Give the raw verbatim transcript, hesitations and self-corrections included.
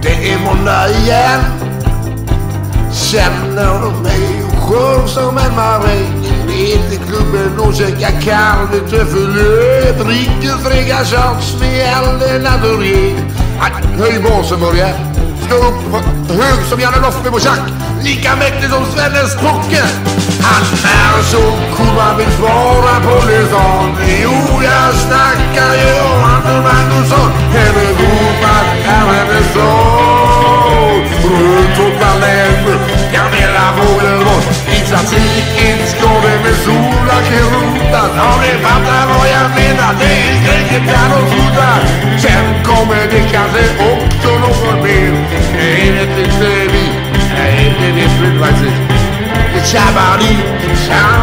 Det är måndag igen. Känner du mig själv som en maräng? Vet i klubben och käka kall lite förlöp. Dricker frega shots med elden naturlig. Höj basen Börje. Stå upp hög som Janne Loffe på tjack. Lika mäktig som Svennes Pocke. Han är så cool man vill svara på listan. Jo, jag snackar ju om Anders Magnusson. Henne ropar, är henne så. Runt och planeter, Camilla Fågelbort. I trafiken ska det med sola kerotas. Ja, ni fattar vad jag menar. Det är skräcket där de fotar. Sen kommer det kanske också någon mer. Jag vet inte vi. Nej, det vet vi faktiskt. Shabba-dee, shabba